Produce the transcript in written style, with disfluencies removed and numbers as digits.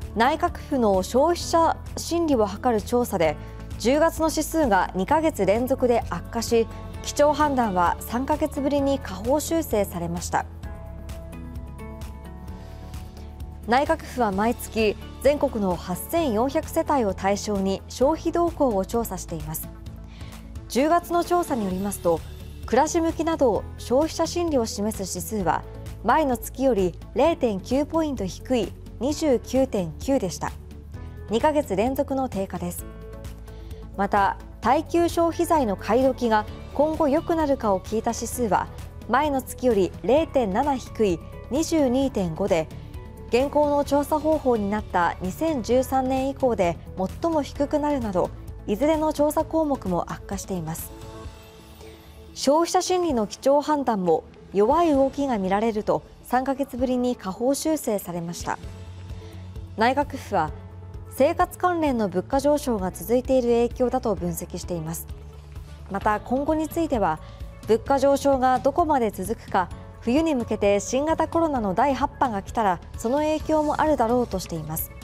内閣府の消費者心理を測る調査で10月の指数が2ヶ月連続で悪化し、基調判断は3ヶ月ぶりに下方修正されました。内閣府は毎月全国の8400世帯を対象に消費動向を調査しています。10月の調査によりますと、暮らし向きなど消費者心理を示す指数は前の月より 0.9 ポイント低い 29.9 でした。2ヶ月連続の低下です。また、耐久消費財の買い時が今後良くなるかを聞いた指数は前の月より 0.7 低い 22.5 で、現行の調査方法になった2013年以降で最も低くなるなど、いずれの調査項目も悪化しています。消費者心理の基調判断も弱い動きが見られると3ヶ月ぶりに下方修正されました。内閣府は生活関連の物価上昇が続いている影響だと分析しています。また今後については、物価上昇がどこまで続くか、冬に向けて新型コロナの第8波が来たらその影響もあるだろうとしています。